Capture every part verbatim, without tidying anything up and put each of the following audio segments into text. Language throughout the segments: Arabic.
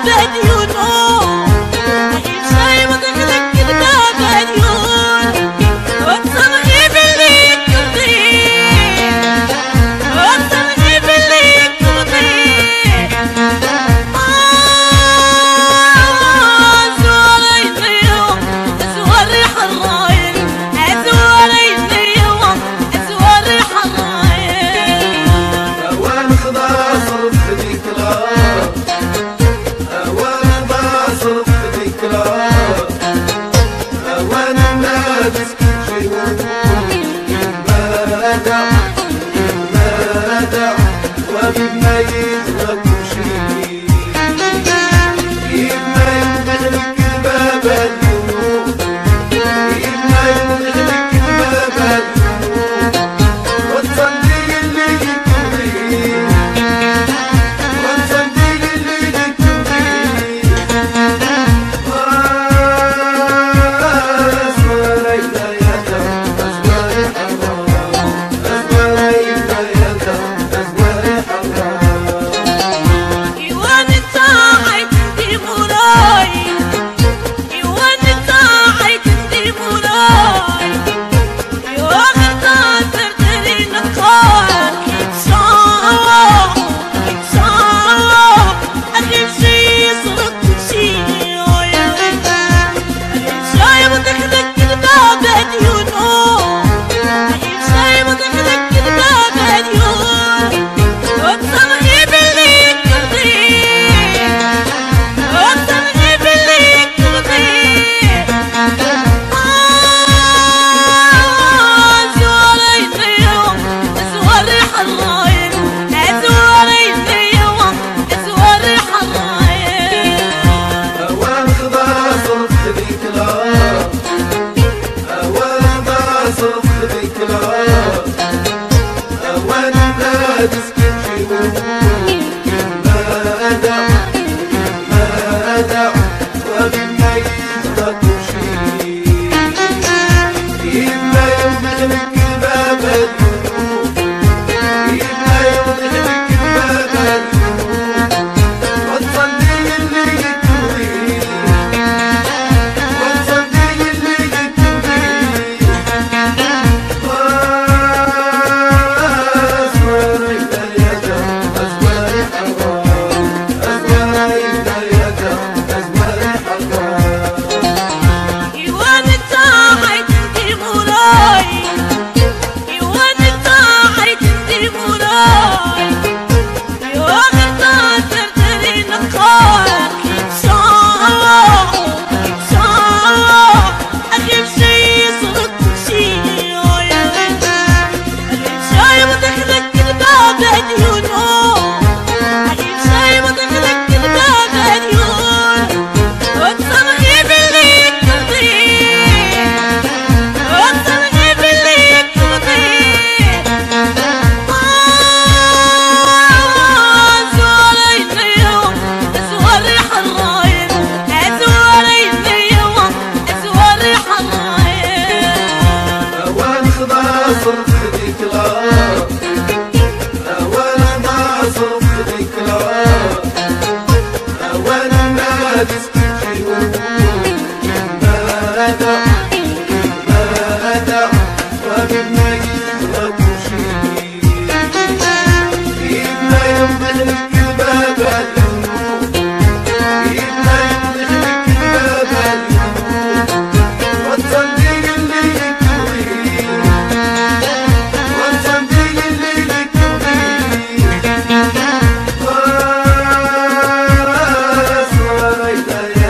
Yeah.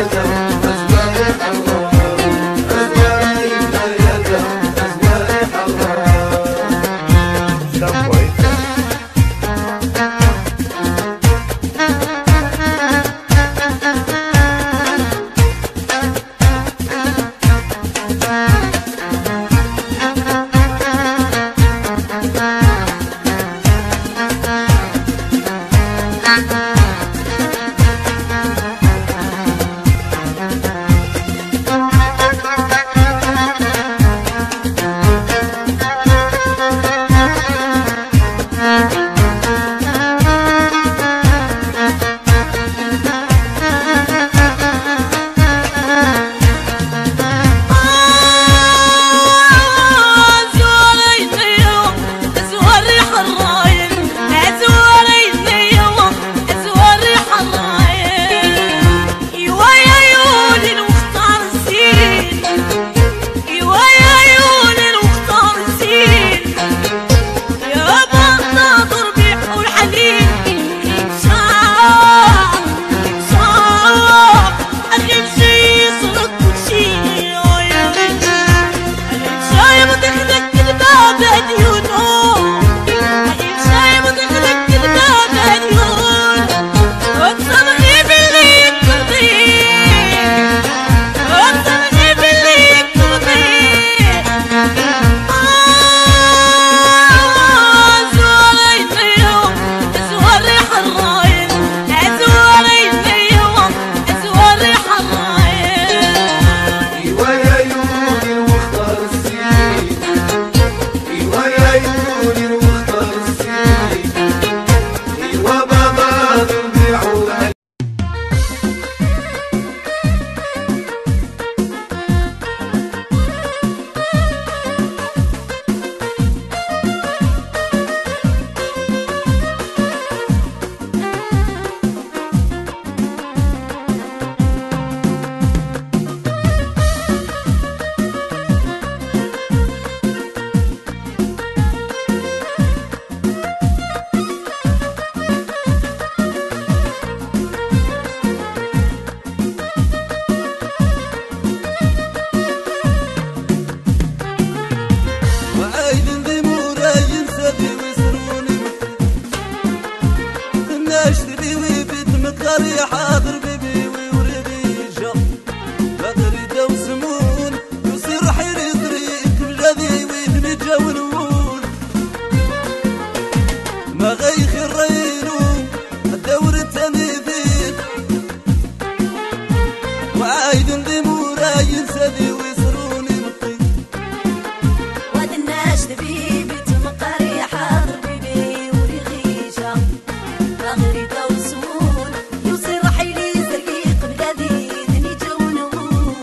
وعايد ذي موراي سدي ويصروني مطي واد الناش دبيبي تمقري حاضر بيبي وريغيشة بغري دوسون يوصي رحيلي زرقيق بلادي دني جونون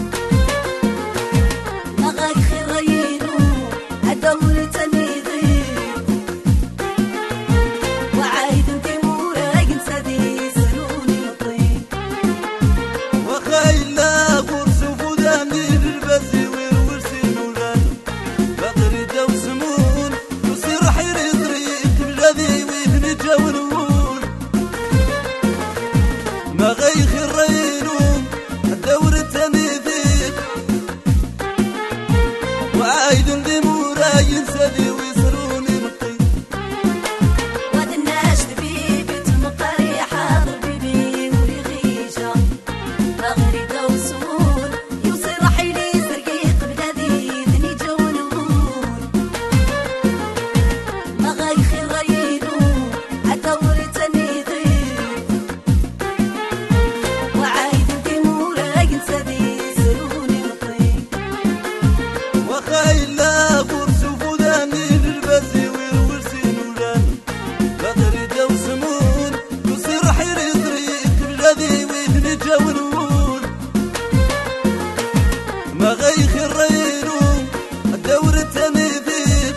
مغاك خير غينو الدور تنيضي وعايد ذي موراي سدي سروني مطي وخايلا غرس وفودا من البزي ويرورسي نوران بغري دوسمون يصير حيري طريق بلادي ويهني جونون ما غيخ الرينوم الدور التنيذيق وعايد ذي موراي سدي ويصروني مطي واد الناش دبيبي تمقري حاضر بيبي وريغيشة بغري دوسون يوصي رحيلي زرقيق بلادي دني جونون مغاي خير غينو الدور تنيضي وعايد ذي موراي سدي سروني مطي وخايلا غرس وفودا من البزي ويرورسي نوران بغري دوسمون يصير حيري طريق بلادي ويهني جونون ما غيخ الرينوم الدور التنيذيق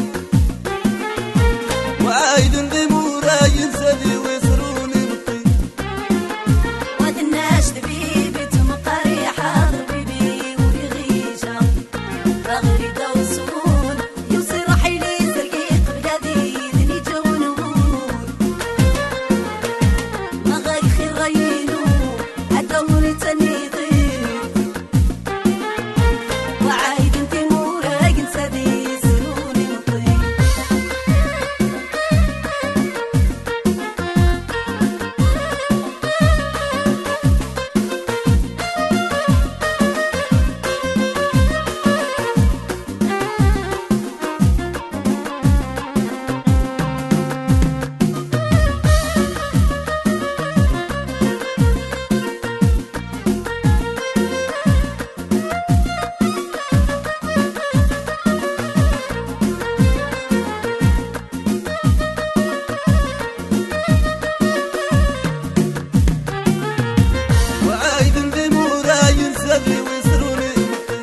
وعايد ذي موراي سدي ويصروني مطي واد الناش دبيبي تمقري حاضر بيبي وريغيشة بغري دوسون يوصي رحيلي زرقيق بلادي دني جونون مغاي خير غينو الدور تنيضي وعايد ذي موراي سدي سروني مطي وعايد ذي موراي سدي ويصروني مطي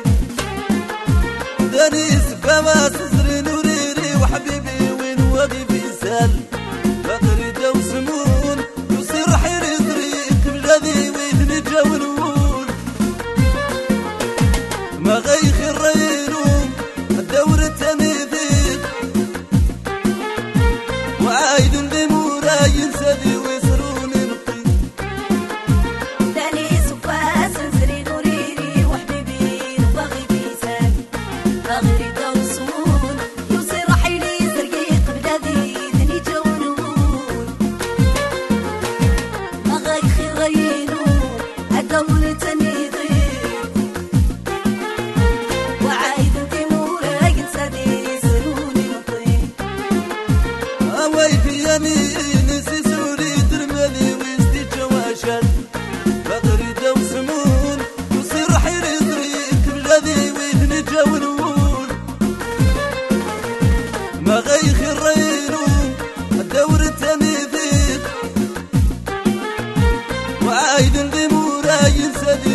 داني سبابا سسري نوريري وحبيبي وين وادي في سال بغري دوسمون يصير حيري طريق بلادي ويهني جونون ما غيخ الرينوم الدور التنيذيق. وعايد ذي موراي سدي ويصروني مطي داني سفاس نزري نوريري وحبيبي نبغي بيسان بغري دوسون يوصي رحيلي زرقيق بلادي دني جونون مغاي خير غينو الدور تنيضي وعايد ذي موراي سدي سروني مطي أواي في يميني سوري درمالي ويستي جواشات بغري دوسمون يصير حيري طريق بلادي ويهني جونون ما غيخ الرينوم الدور التنيذيق وعايد ذي موراي سدي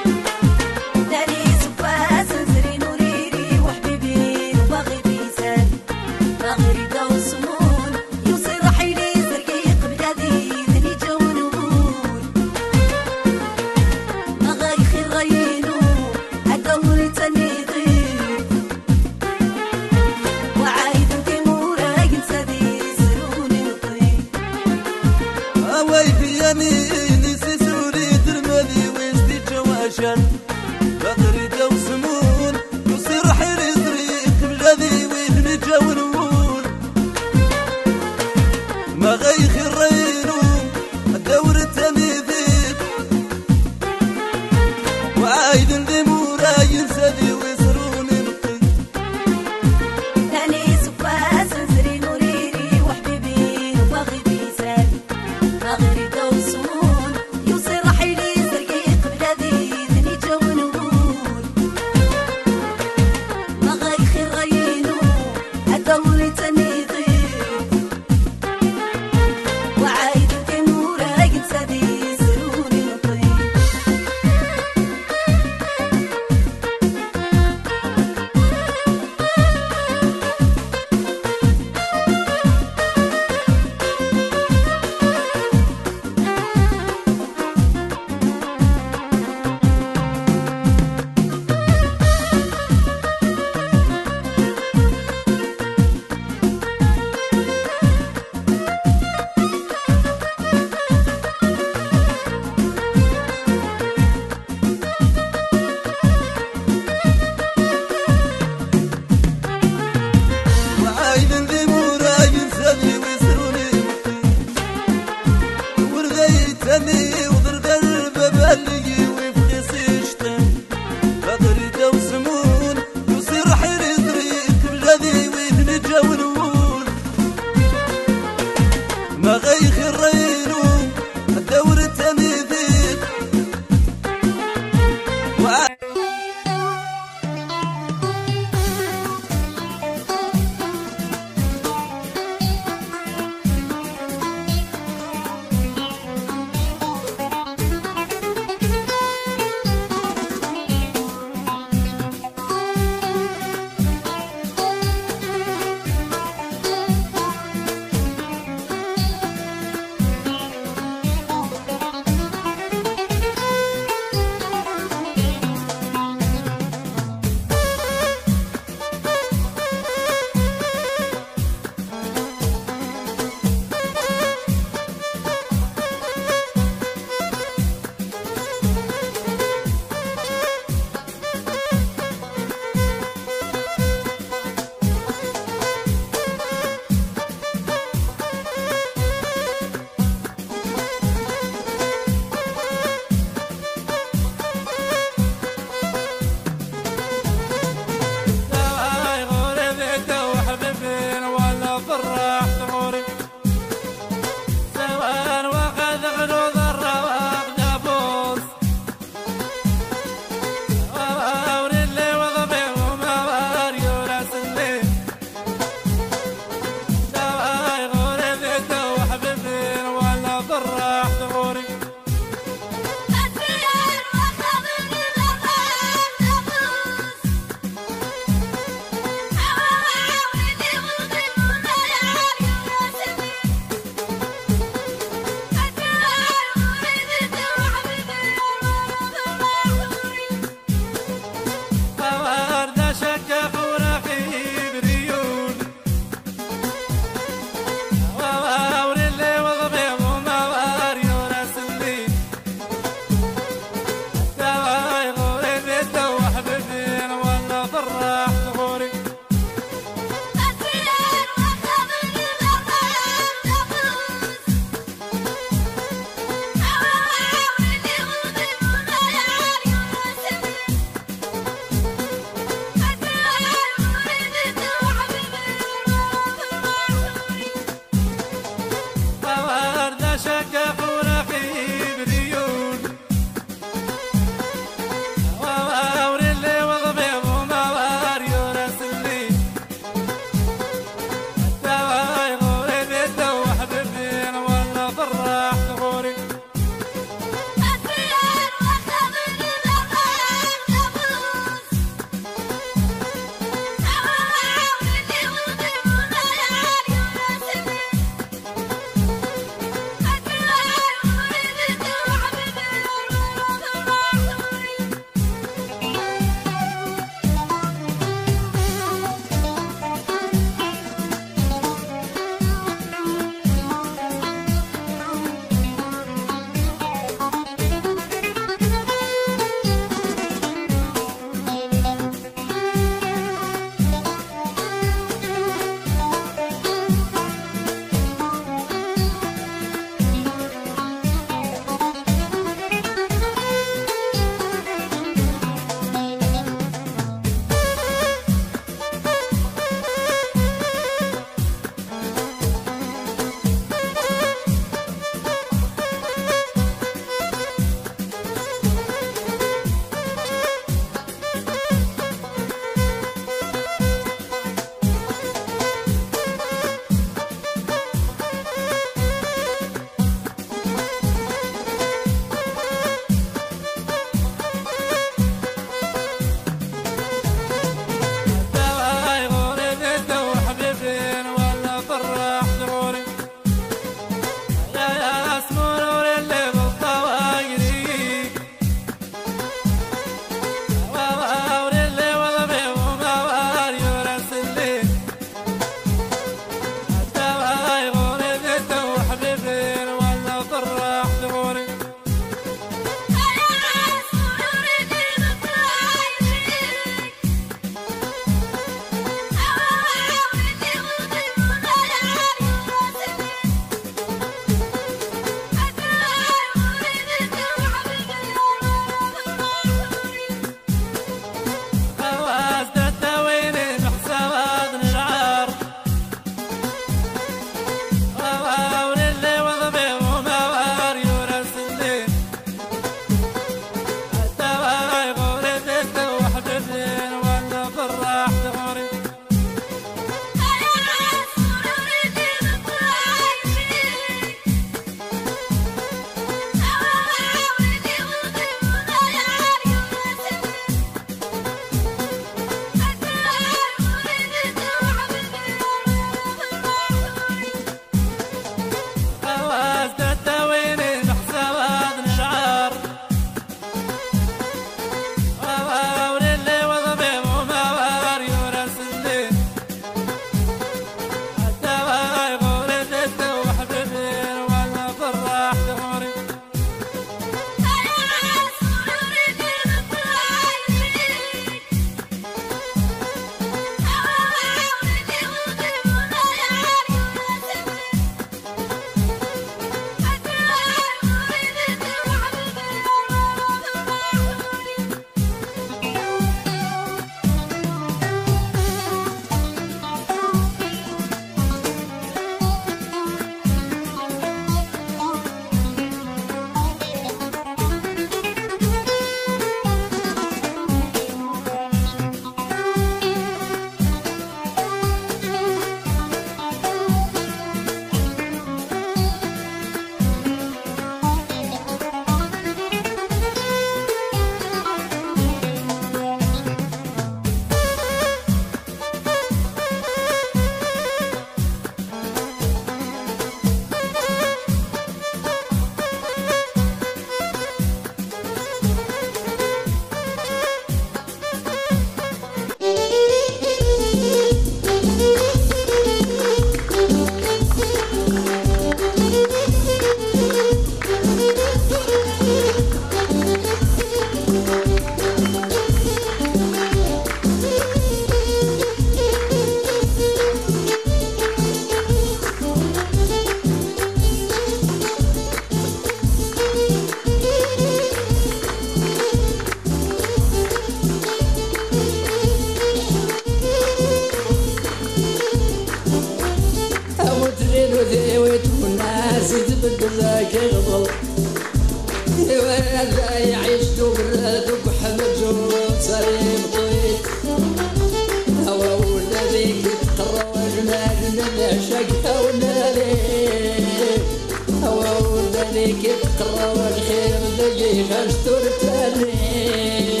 ولا يعيش دبرات وحمد صريم طويل هوا ولا ذيك تروج نادنا نعشقها ونالي هوا ولا ذيك تروج خير ذي غشتور تاني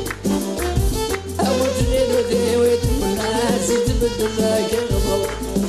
هوا جنين وذيوت والناس تبدل لك الغضب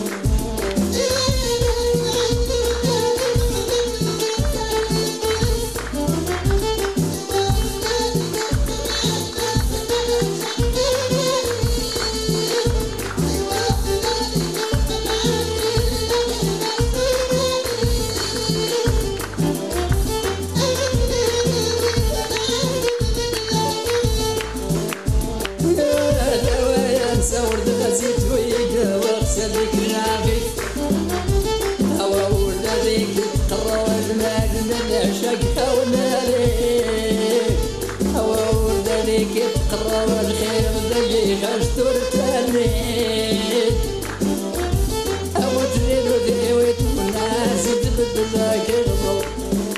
ورد غزيت ويقا واغسل ذيك العافيف هوا ولا ذيك الروج نادنا نعشقها ونالي هوا ولا ذيك الروج خير ذي غشتور تاني هوا جنين وذيوت والناس تبدل لك الغضب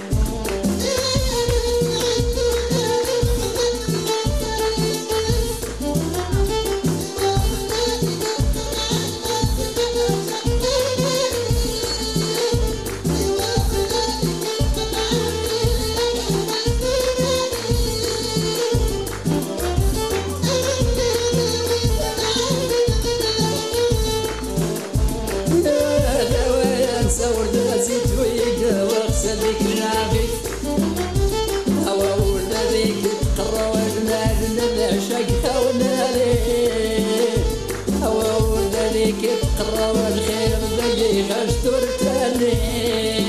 ورد غزيت ويقا واغسل ذيك العافيف هوا ولا ذيك الروج نادنا نعشقها ونالي هوا ولا ذيك الروج خير ذي غشتور تاني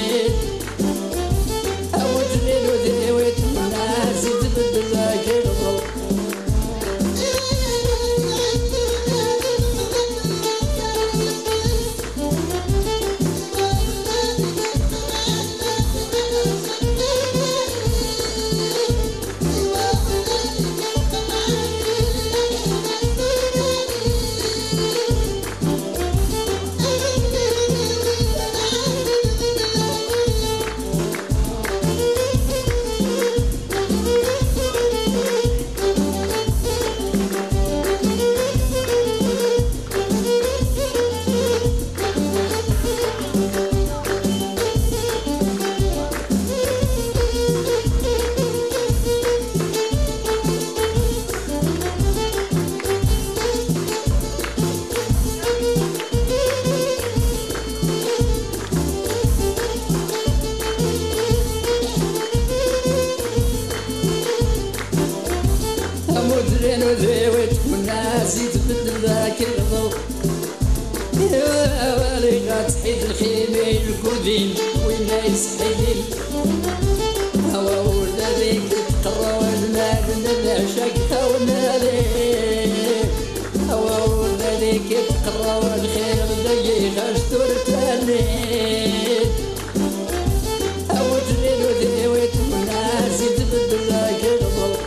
هوا جنين وذيوت والناس تبدل لك الغضب مدرين وذيوت والناس يتبدل ذاك الضوء يا والي غتحيد الخيمين الكردين وين يسحيدين هوا ولا ذيك الروج نادنا نعشقها ونالي هوا ولا ذيك الروج خير ذي غشتور تاني هوا جنين وذيوت والناس يتبدل ذاك الضوء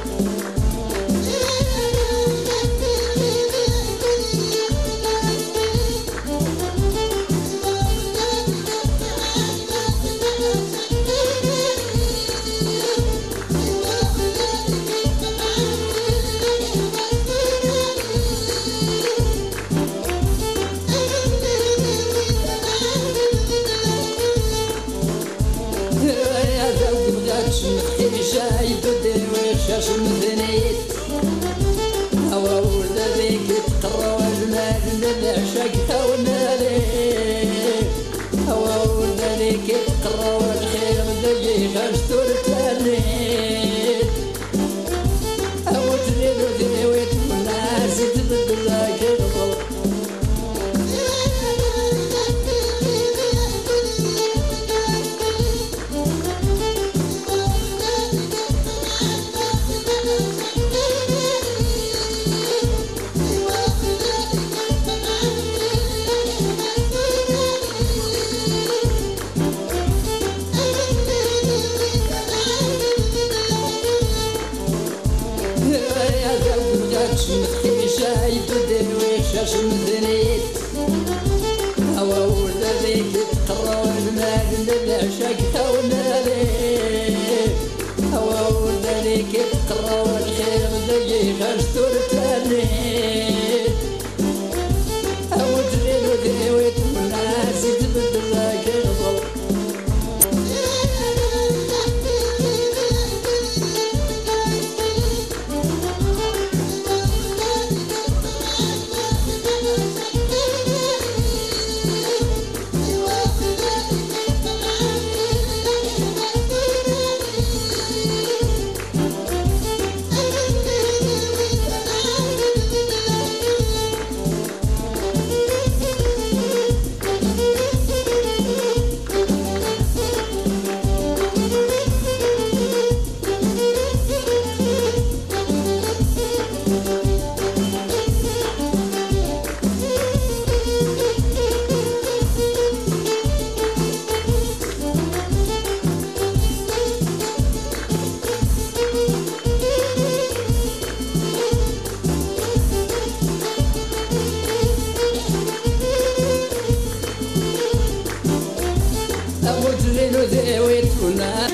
شاي بدي وشاش مذنيت هوا ولا ذيك الروج نادنا نعشقها ونالي هوا ولا ذيك الروج خير ذي غشتور تاني هوا جنين وذيوت والناس تبدل لك الغضب شاي بدي وشاش مذنيت هوا ولا ذيك الروج نادنا نعشقها ونالي عليك قروا الخير زي خشتور تاني أوجرين وديويت والناس تبدل ذاك الغلط أوجرين وديويت والناس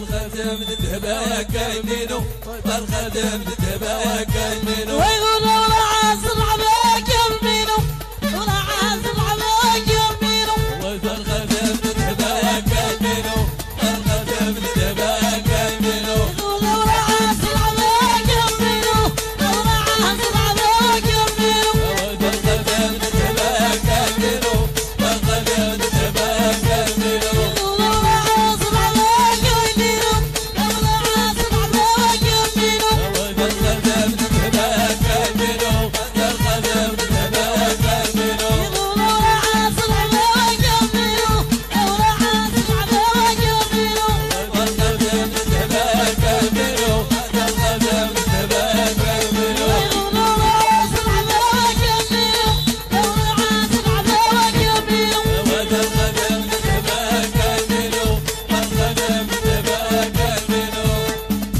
الخدم تتباكى منه والخدم تتباكى منه ويقولوا